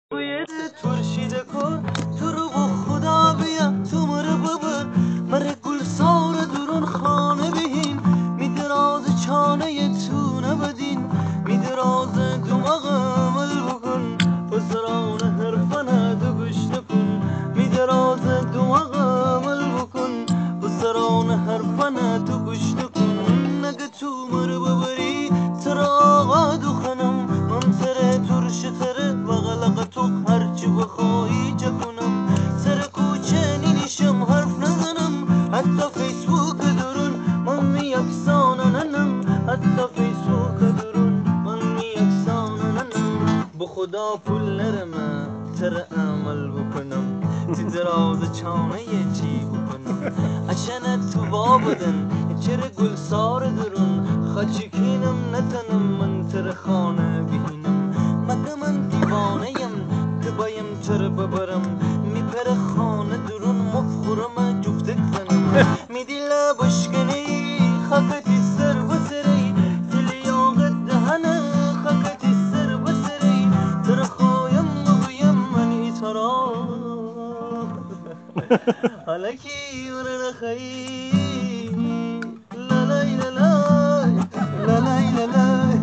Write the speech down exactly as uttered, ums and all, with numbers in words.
باید ترشیده کن تو رو با خدا بیا تو مره ببر مره گل سار درون خانه بهین میدراز چانه تو نبدین میدراز دماغ عمل بکن پسران حرفنه دو گشت کن میدراز دماغ عمل بکن پسران حرفنه دو گشت کن نگه تو مره ببری سر آقا دخنم من سر ترش تره بغلق تو هرچی بخواهی چه کنم سر کوچه نیشم حرف نزنم حتی فیسبوک درون من می افساننم حتی فیسبوک درون من می افساننم به خدا پول نرمه تر عمل بکنم تی دراز چانه چی بکنم عشان تو بابدن چرا گل سار درون خچکینم نتنم من تر خانه بینم مگه من دیوانهیم که بایم تر ببرم میپر خانه درون مفخورم جفتک زنم میدی لبشکنی خاکتی سر بسری تلیاغت دهنه خاکتی سر بسری تر خوایم مگویم من ایترا حالا کی ورن خیی لا لا لا لا لا لا لا